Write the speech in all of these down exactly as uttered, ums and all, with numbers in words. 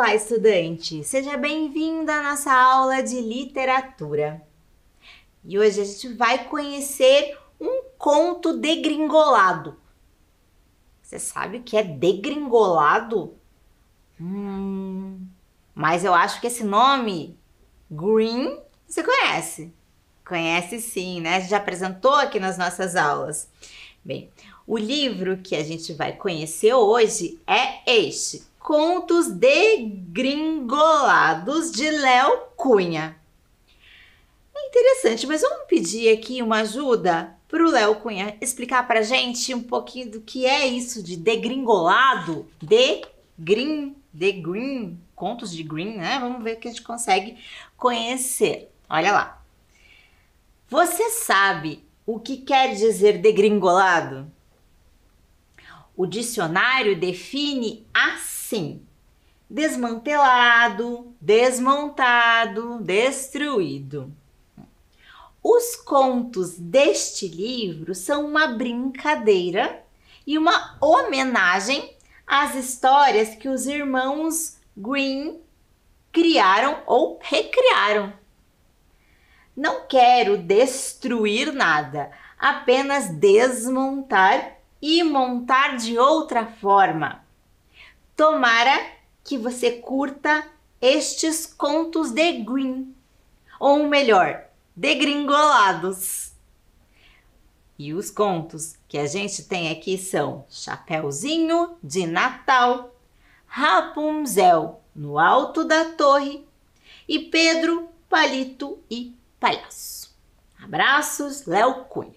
Olá, estudante! Seja bem-vindo à nossa aula de literatura. E hoje a gente vai conhecer um conto degringolado. Você sabe o que é degringolado? Hum, mas eu acho que esse nome, Green, você conhece. Conhece sim, né? A gente já apresentou aqui nas nossas aulas. Bem, o livro que a gente vai conhecer hoje é este, Contos Degringolados, de Léo Cunha. É interessante, mas vamos pedir aqui uma ajuda para o Léo Cunha explicar para a gente um pouquinho do que é isso de degringolado, de green, de green, contos de green, né? Vamos ver o que a gente consegue conhecer. Olha lá. Você sabe o que quer dizer degringolado? O dicionário define assim: desmantelado, desmontado, destruído. Os contos deste livro são uma brincadeira e uma homenagem às histórias que os irmãos Green criaram ou recriaram. Não quero destruir nada, apenas desmontar e montar de outra forma. Tomara que você curta estes contos de Green, ou melhor, degringolados. E os contos que a gente tem aqui são Chapeuzinho de Natal, Rapunzel no Alto da Torre e Pedro, Palito e Palhaço. Abraços, Léo Cunha.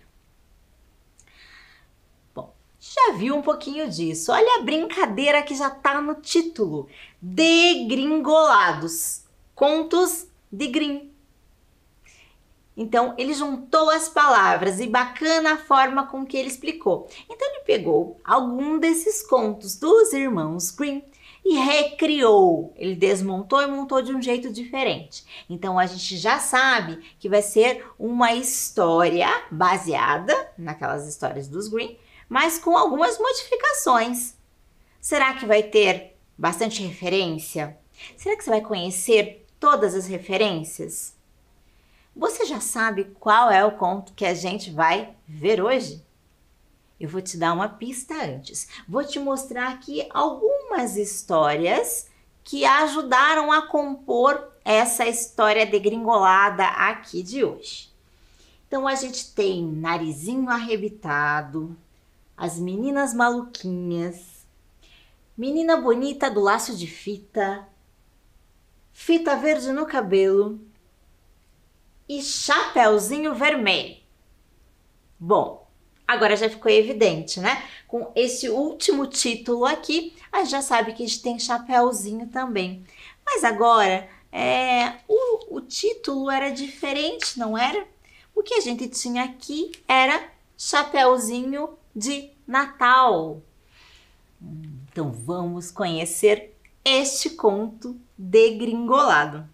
Já viu um pouquinho disso? Olha a brincadeira que já tá no título. Degringolados. Contos de Green. Então, ele juntou as palavras e bacana a forma com que ele explicou. Então, ele pegou algum desses contos dos irmãos Green e recriou. Ele desmontou e montou de um jeito diferente. Então, a gente já sabe que vai ser uma história baseada naquelas histórias dos Green, mas com algumas modificações. Será que vai ter bastante referência? Será que você vai conhecer todas as referências? Você já sabe qual é o conto que a gente vai ver hoje? Eu vou te dar uma pista antes. Vou te mostrar aqui algumas histórias que ajudaram a compor essa história degringolada aqui de hoje. Então, a gente tem Narizinho Arrebitado, As Meninas Maluquinhas, Menina Bonita do Laço de Fita, Fita Verde no Cabelo e Chapeuzinho Vermelho. Bom, agora já ficou evidente, né? Com esse último título aqui, a gente já sabe que a gente tem Chapeuzinho também. Mas agora, é, o, o título era diferente, não era? O que a gente tinha aqui era Chapeuzinho de Natal. Então vamos conhecer este conto degringolado.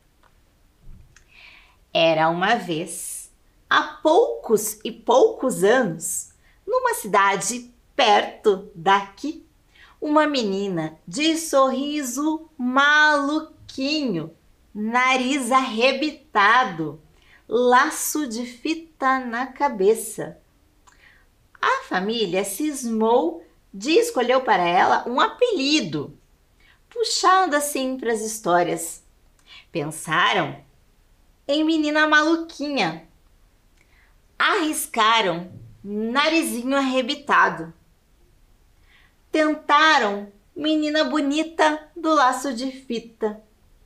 Era uma vez, há poucos e poucos anos, numa cidade perto daqui, uma menina de sorriso maluquinho, nariz arrebitado, laço de fita na cabeça. A família cismou de escolher para ela um apelido, puxando assim para as histórias. Pensaram em Menina Maluquinha. Arriscaram Narizinho Arrebitado. Tentaram Menina Bonita do Laço de Fita.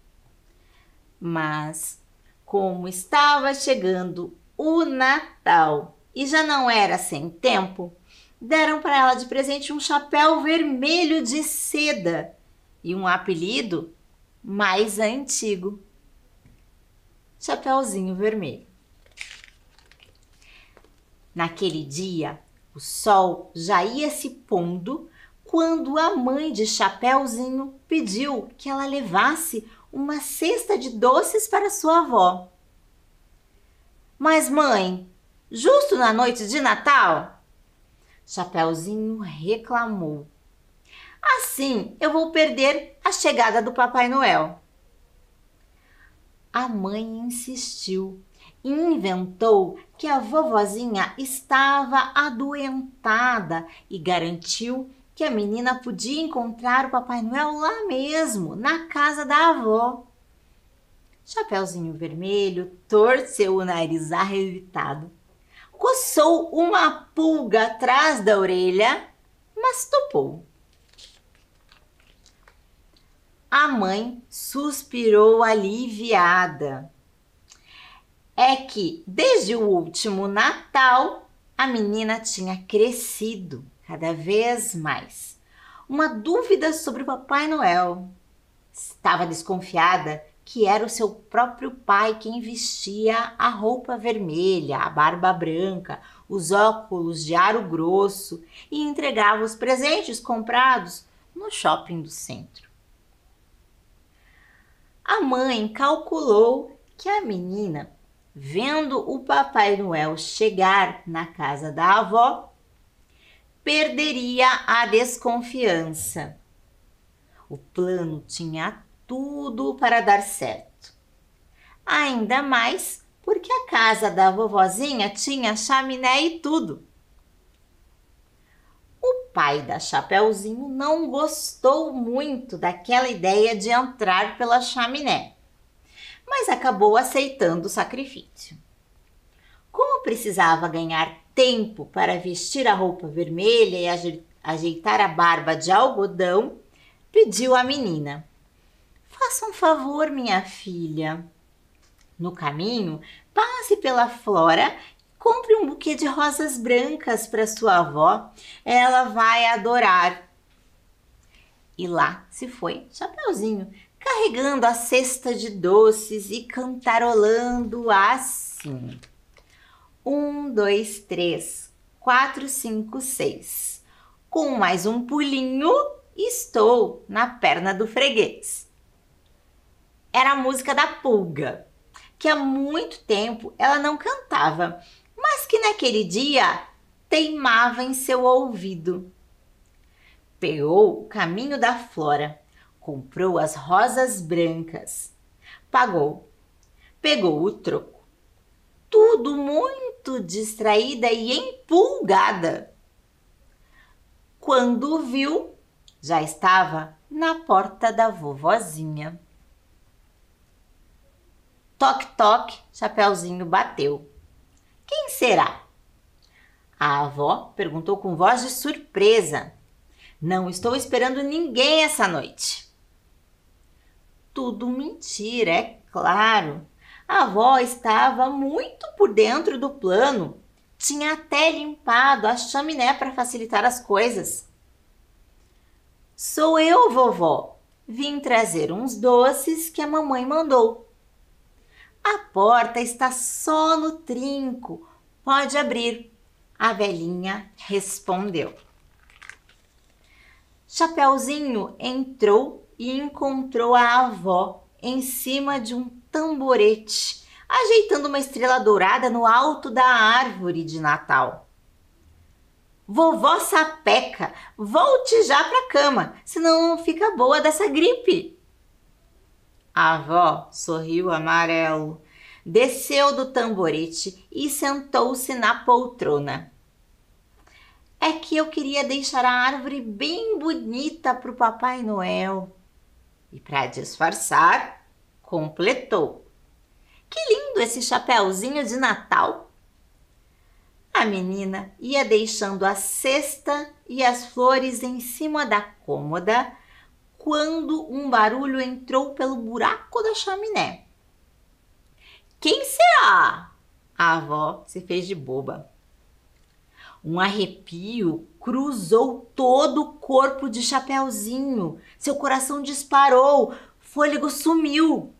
Mas, como estava chegando o Natal e já não era sem tempo, deram para ela de presente um chapéu vermelho de seda e um apelido mais antigo: Chapeuzinho Vermelho. Naquele dia, o sol já ia se pondo quando a mãe de Chapeuzinho pediu que ela levasse uma cesta de doces para sua avó. Mas, mãe, justo na noite de Natal? Chapeuzinho reclamou. Assim eu vou perder a chegada do Papai Noel. A mãe insistiu e inventou que a vovozinha estava adoentada e garantiu que a menina podia encontrar o Papai Noel lá mesmo, na casa da avó. Chapeuzinho Vermelho torceu o nariz arrebitado, coçou uma pulga atrás da orelha, mas topou. A mãe suspirou aliviada. É que, desde o último Natal, a menina tinha crescido cada vez mais. Uma dúvida sobre o Papai Noel. Estava desconfiada que era o seu próprio pai quem vestia a roupa vermelha, a barba branca, os óculos de aro grosso e entregava os presentes comprados no shopping do centro. A mãe calculou que a menina, vendo o Papai Noel chegar na casa da avó, perderia a desconfiança. O plano tinha tudo para dar certo. Ainda mais porque a casa da vovozinha tinha chaminé e tudo. O pai da Chapeuzinho não gostou muito daquela ideia de entrar pela chaminé, mas acabou aceitando o sacrifício. Como precisava ganhar tempo para vestir a roupa vermelha e ajeitar a barba de algodão, pediu à menina: faça um favor, minha filha. No caminho, passe pela Flora, compre um buquê de rosas brancas para sua avó. Ela vai adorar. E lá se foi Chapeuzinho, carregando a cesta de doces e cantarolando assim: um, dois, três, quatro, cinco, seis. Com mais um pulinho, estou na perna do freguês. Era a música da pulga, que há muito tempo ela não cantava, mas que naquele dia teimava em seu ouvido. Pegou o caminho da Flora, comprou as rosas brancas, pagou, pegou o troco, tudo muito distraída e empolgada. Quando viu, já estava na porta da vovozinha. Toque, toque, Chapeuzinho bateu. Quem será? A avó perguntou com voz de surpresa. Não estou esperando ninguém essa noite. Tudo mentira, é claro. A avó estava muito por dentro do plano. Tinha até limpado a chaminé para facilitar as coisas. Sou eu, vovó. Vim trazer uns doces que a mamãe mandou. A porta está só no trinco. Pode abrir. A velhinha respondeu. Chapeuzinho entrou e encontrou a avó em cima de um tamborete, ajeitando uma estrela dourada no alto da árvore de Natal. Vovó Sapeca, volte já para a cama, senão não fica boa dessa gripe. A avó sorriu amarelo, desceu do tamborete e sentou-se na poltrona. É que eu queria deixar a árvore bem bonita para o Papai Noel. E para disfarçar, completou. Que lindo esse chapeuzinho de Natal! A menina ia deixando a cesta e as flores em cima da cômoda quando um barulho entrou pelo buraco da chaminé. Quem será? A avó se fez de boba. Um arrepio cruzou todo o corpo de Chapeuzinho. Seu coração disparou, fôlego sumiu.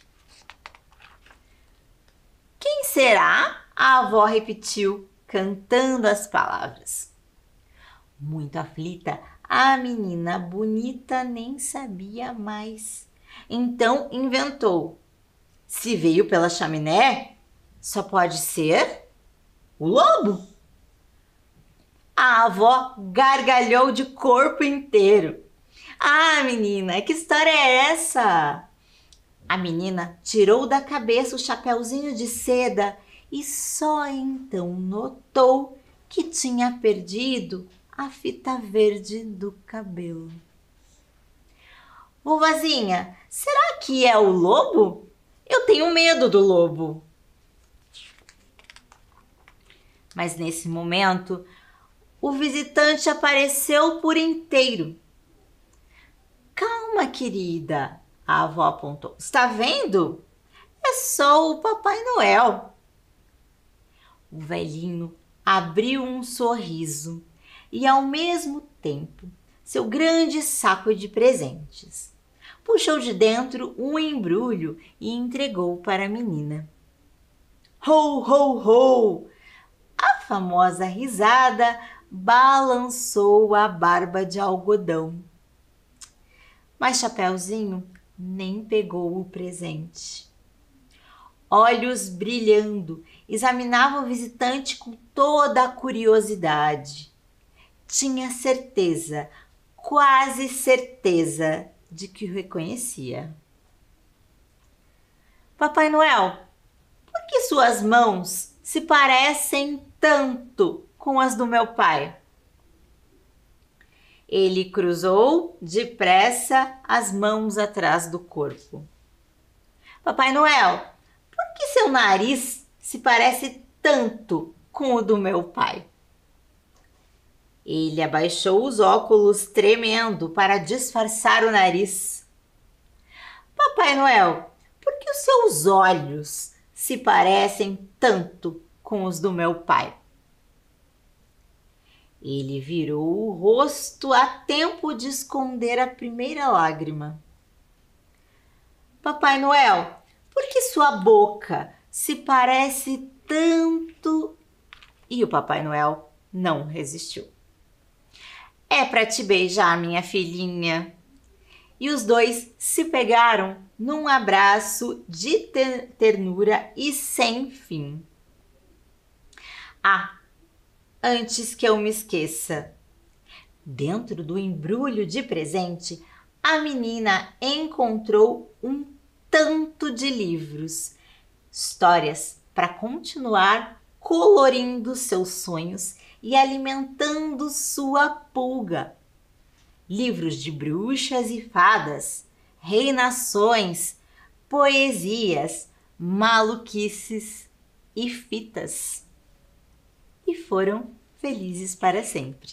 Quem será? A avó repetiu, cantando as palavras. Muito aflita, a menina bonita nem sabia mais. Então inventou. Se veio pela chaminé, só pode ser o lobo. A avó gargalhou de corpo inteiro. Ah, menina, que história é essa? A menina tirou da cabeça o chapeuzinho de seda e só então notou que tinha perdido a fita verde do cabelo. Vovozinha, será que é o lobo? Eu tenho medo do lobo. Mas nesse momento, o visitante apareceu por inteiro. Calma, querida, a avó apontou. Está vendo? É só o Papai Noel. O velhinho abriu um sorriso e, ao mesmo tempo, seu grande saco de presentes. Puxou de dentro um embrulho e entregou para a menina. Ho, ho, ho! A famosa risada balançou a barba de algodão. Mas Chapeuzinho nem pegou o presente. Olhos brilhando, examinava o visitante com toda a curiosidade. Tinha certeza, quase certeza, de que o reconhecia. Papai Noel, por que suas mãos se parecem tanto com as do meu pai? Ele cruzou depressa as mãos atrás do corpo. Papai Noel, por que seu nariz se parece tanto com o do meu pai? Ele abaixou os óculos tremendo para disfarçar o nariz. Papai Noel, por que os seus olhos se parecem tanto com os do meu pai? Ele virou o rosto a tempo de esconder a primeira lágrima. Papai Noel, por que sua boca se parece tanto? E o Papai Noel não resistiu. É para te beijar, minha filhinha. E os dois se pegaram num abraço de ternura e sem fim. Ah, antes que eu me esqueça, dentro do embrulho de presente, a menina encontrou um tanto de livros, histórias para continuar colorindo seus sonhos e alimentando sua pulga. Livros de bruxas e fadas, reinações, poesias, maluquices e fitas. E foram felizes para sempre.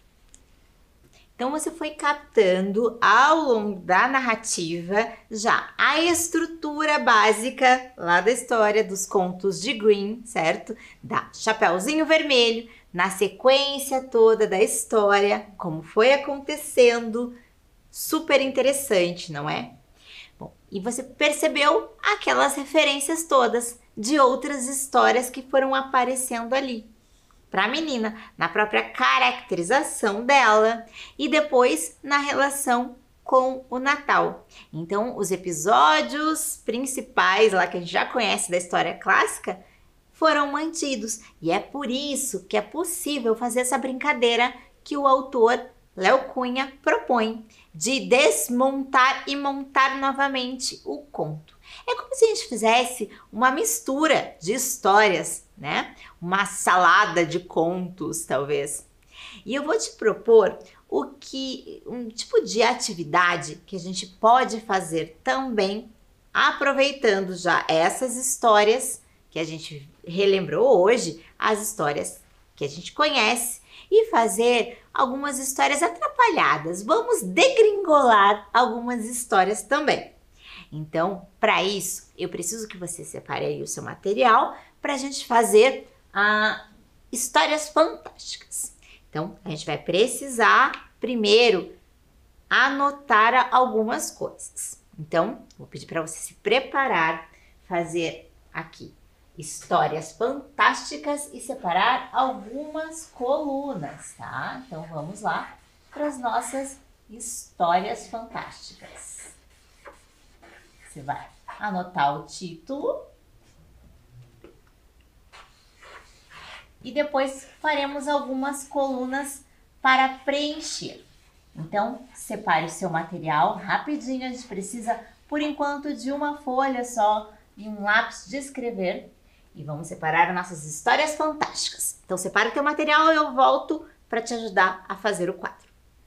Então você foi captando ao longo da narrativa já a estrutura básica lá da história dos contos de Grimm, certo? Da Chapeuzinho Vermelho, na sequência toda da história, como foi acontecendo, super interessante, não é? Bom, e você percebeu aquelas referências todas de outras histórias que foram aparecendo ali para a menina, na própria caracterização dela e depois na relação com o Natal. Então, os episódios principais lá que a gente já conhece da história clássica foram mantidos e é por isso que é possível fazer essa brincadeira que o autor Léo Cunha propõe de desmontar e montar novamente o conto. É como se a gente fizesse uma mistura de histórias, né? Uma salada de contos, talvez. E eu vou te propor o que um tipo de atividade que a gente pode fazer também, aproveitando já essas histórias que a gente relembrou hoje, as histórias que a gente conhece, e fazer algumas histórias atrapalhadas. Vamos degringolar algumas histórias também. Então, para isso, eu preciso que você separe aí o seu material para a gente fazer ah, histórias fantásticas. Então, a gente vai precisar, primeiro, anotar algumas coisas. Então, vou pedir para você se preparar, fazer aqui histórias fantásticas e separar algumas colunas, tá? Então, vamos lá para as nossas histórias fantásticas. Você vai anotar o título e depois faremos algumas colunas para preencher. Então, separe o seu material rapidinho, a gente precisa, por enquanto, de uma folha só e um lápis de escrever. E vamos separar nossas histórias fantásticas. Então, separe o teu material e eu volto para te ajudar a fazer o quadro.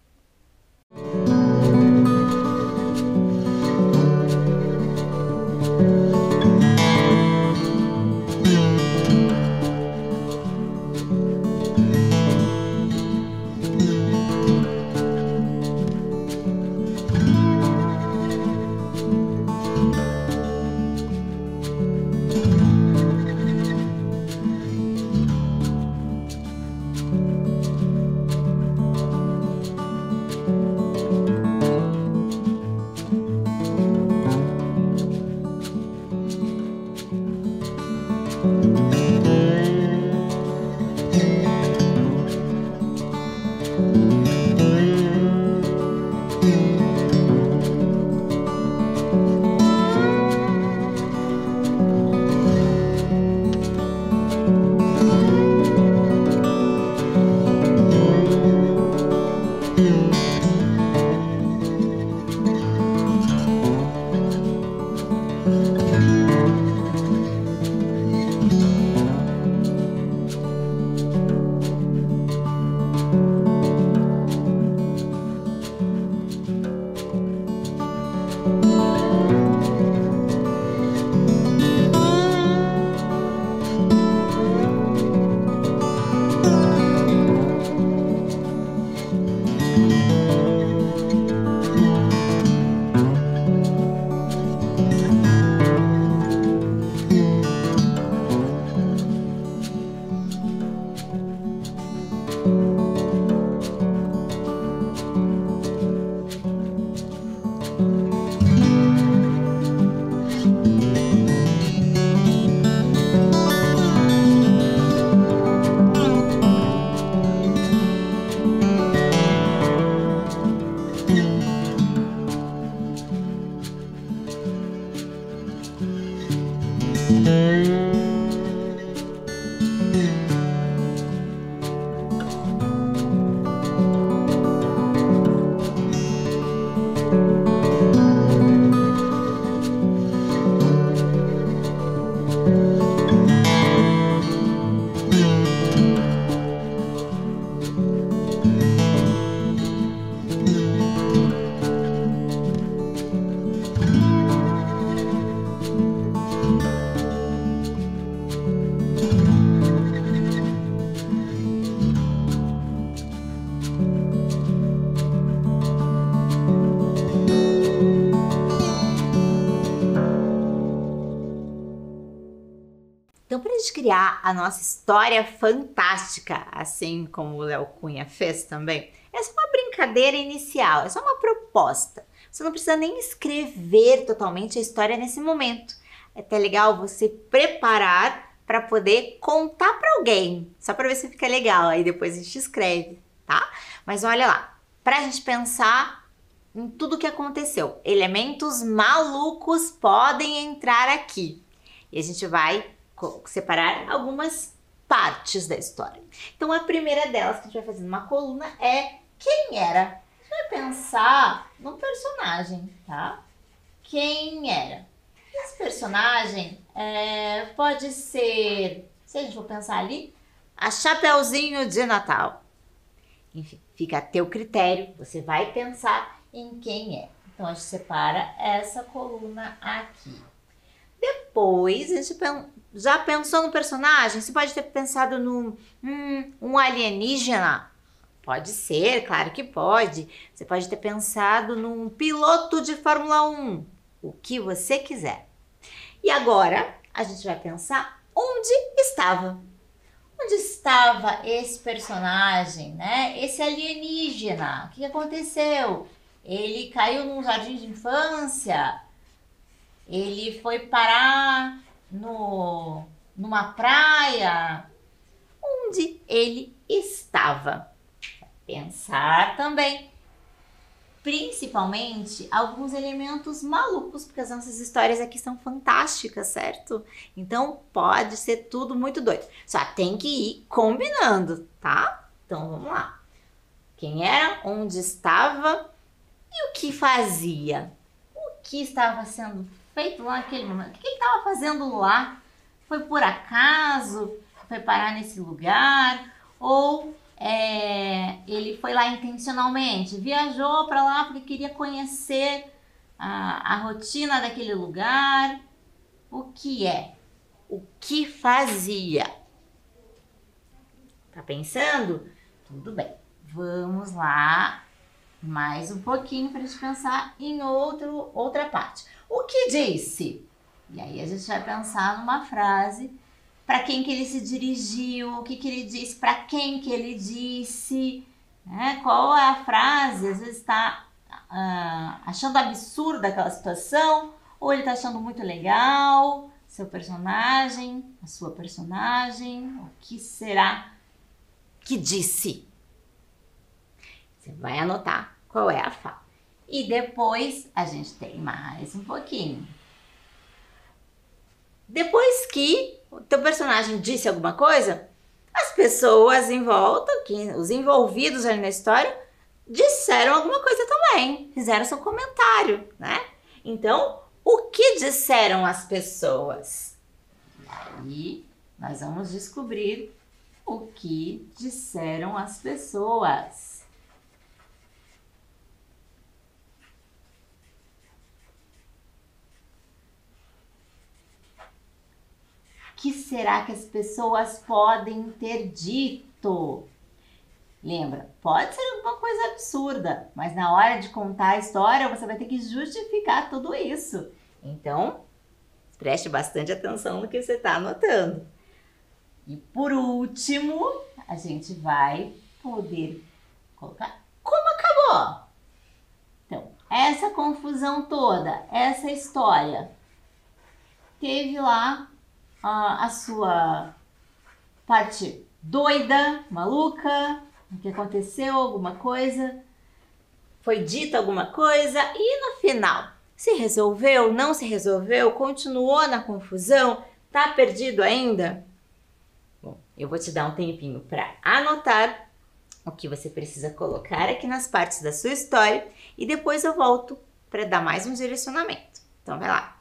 Então, para a gente criar a nossa história fantástica, assim como o Léo Cunha fez também, é só uma brincadeira inicial, é só uma proposta. Você não precisa nem escrever totalmente a história nesse momento. É até legal você preparar para poder contar para alguém, só para ver se fica legal, aí depois a gente escreve, tá? Mas olha lá, para a gente pensar em tudo que aconteceu, elementos malucos podem entrar aqui. E a gente vai separar algumas partes da história. Então, a primeira delas que a gente vai fazer numa coluna é quem era. A gente vai pensar num personagem, tá? Quem era? Esse personagem é, pode ser, se a gente for pensar ali, a Chapeuzinho de Natal. Enfim, fica a teu critério, você vai pensar em quem é. Então, a gente separa essa coluna aqui. Depois, a gente já pensou no personagem? Você pode ter pensado num hum, um alienígena? Pode ser, claro que pode. Você pode ter pensado num piloto de Fórmula um. O que você quiser. E agora, a gente vai pensar onde estava. Onde estava esse personagem, né? Esse alienígena? O que aconteceu? Ele caiu num jardim de infância? Ele foi parar no, numa praia? Onde ele estava? Pensar também. Principalmente alguns elementos malucos, porque as nossas histórias aqui são fantásticas, certo? Então pode ser tudo muito doido. Só tem que ir combinando, tá? Então vamos lá. Quem era, onde estava e o que fazia. O que estava sendo feito lá naquele momento? O que ele estava fazendo lá? Foi por acaso? Foi parar nesse lugar? Ou é, ele foi lá intencionalmente? Viajou para lá porque queria conhecer a, a rotina daquele lugar? O que é? O que fazia? Tá pensando? Tudo bem. Vamos lá mais um pouquinho para a gente pensar em outro, outra parte. O que disse? E aí a gente vai pensar numa frase, para quem que ele se dirigiu, o que que ele disse, para quem que ele disse, né? Qual é a frase? Às vezes está ah, achando absurda aquela situação, ou ele está achando muito legal, seu personagem, a sua personagem, o que será que disse? Você vai anotar qual é a fala. E depois a gente tem mais um pouquinho. Depois que o teu personagem disse alguma coisa, as pessoas em volta, que, os envolvidos ali na história, disseram alguma coisa também, fizeram seu comentário, né? Então, o que disseram as pessoas? E aí nós vamos descobrir o que disseram as pessoas. O que será que as pessoas podem ter dito? Lembra, pode ser alguma coisa absurda, mas na hora de contar a história você vai ter que justificar tudo isso. Então, preste bastante atenção no que você está anotando. E por último, a gente vai poder colocar como acabou. Então, essa confusão toda, essa história, teve lá a, a sua parte doida, maluca, o que aconteceu, alguma coisa, foi dita alguma coisa e no final, se resolveu, não se resolveu, continuou na confusão, tá perdido ainda? Bom, eu vou te dar um tempinho para anotar o que você precisa colocar aqui nas partes da sua história e depois eu volto para dar mais um direcionamento. Então vai lá.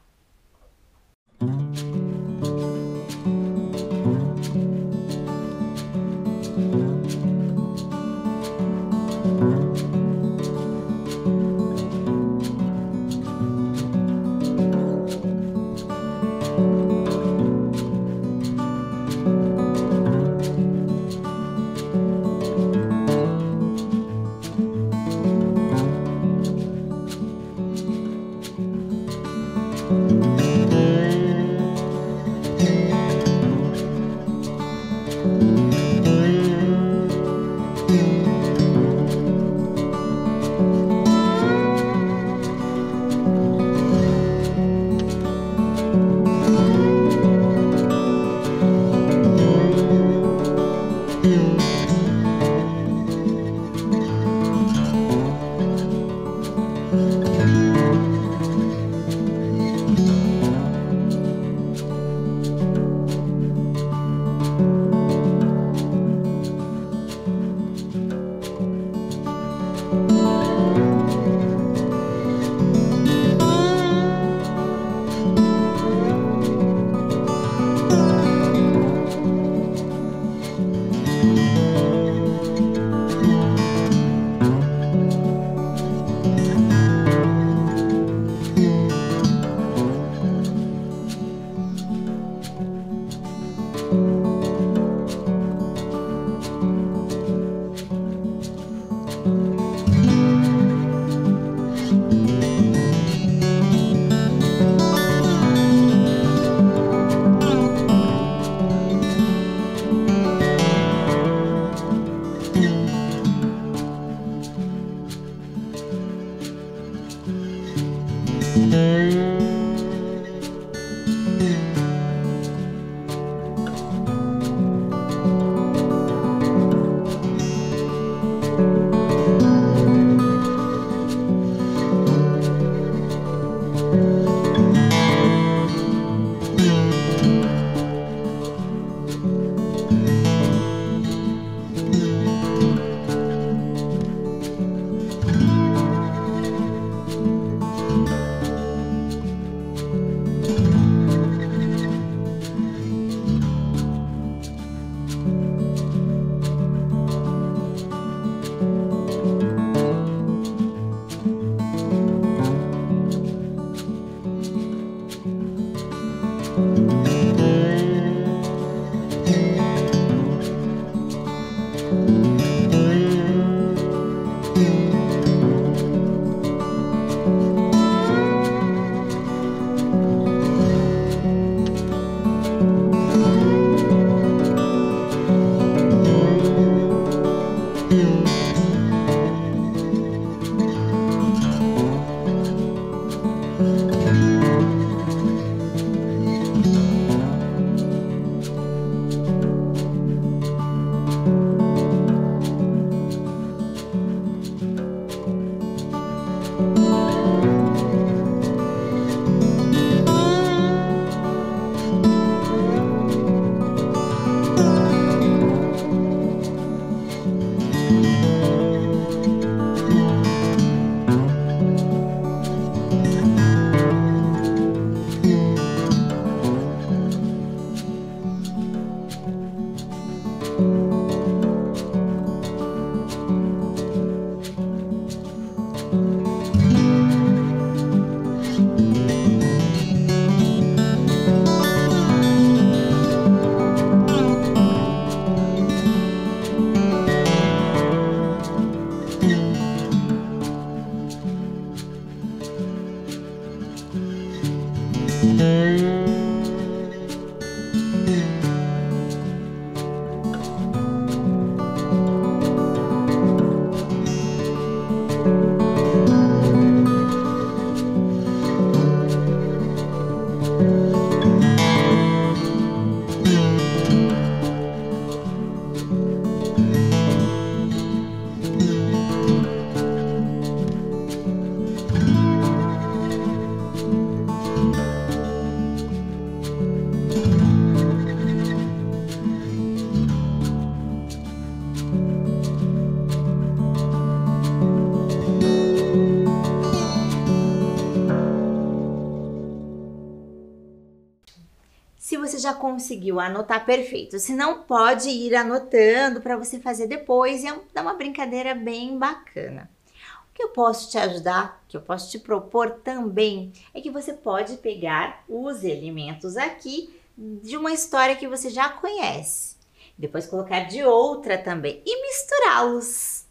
Se você já conseguiu anotar, perfeito. Se não, pode ir anotando para você fazer depois e é uma brincadeira bem bacana. O que eu posso te ajudar, o que eu posso te propor também, é que você pode pegar os elementos aqui de uma história que você já conhece, depois colocar de outra também e misturá-los.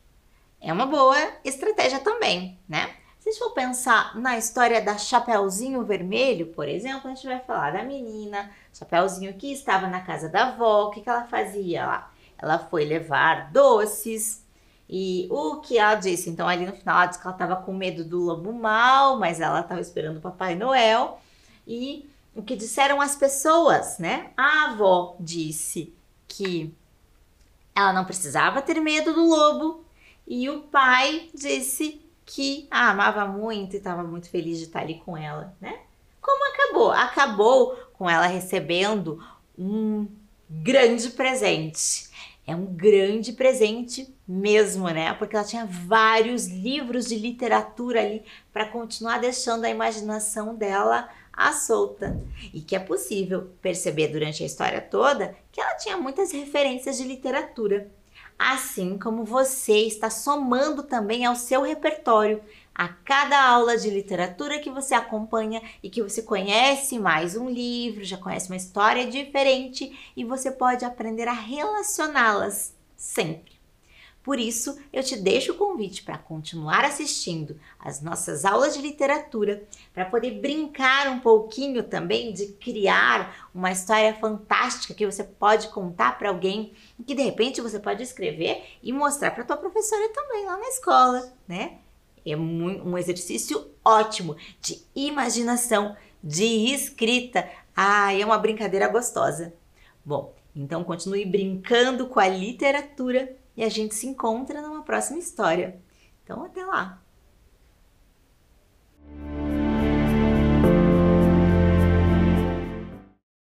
É uma boa estratégia também, né? Se a gente for pensar na história da Chapeuzinho Vermelho, por exemplo, a gente vai falar da menina Chapeuzinho que estava na casa da avó. O que, que ela fazia lá? Ela foi levar doces e o que ela disse? Então, ali no final, ela disse que ela estava com medo do lobo mau, mas ela estava esperando o Papai Noel. E o que disseram as pessoas, né? A avó disse que ela não precisava ter medo do lobo e o pai disse que a amava muito e estava muito feliz de estar ali com ela, né? Como acabou? Acabou com ela recebendo um grande presente. É um grande presente mesmo, né? Porque ela tinha vários livros de literatura ali para continuar deixando a imaginação dela à solta. E que é possível perceber durante a história toda que ela tinha muitas referências de literatura. Assim como você está somando também ao seu repertório a cada aula de literatura que você acompanha e que você conhece mais um livro, já conhece uma história diferente e você pode aprender a relacioná-las sempre. Por isso, eu te deixo o convite para continuar assistindo as nossas aulas de literatura, para poder brincar um pouquinho também de criar uma história fantástica que você pode contar para alguém e que de repente você pode escrever e mostrar para tua professora também lá na escola, né? É um exercício ótimo de imaginação, de escrita. Ah, é uma brincadeira gostosa. Bom, então continue brincando com a literatura e a gente se encontra numa próxima história. Então, até lá!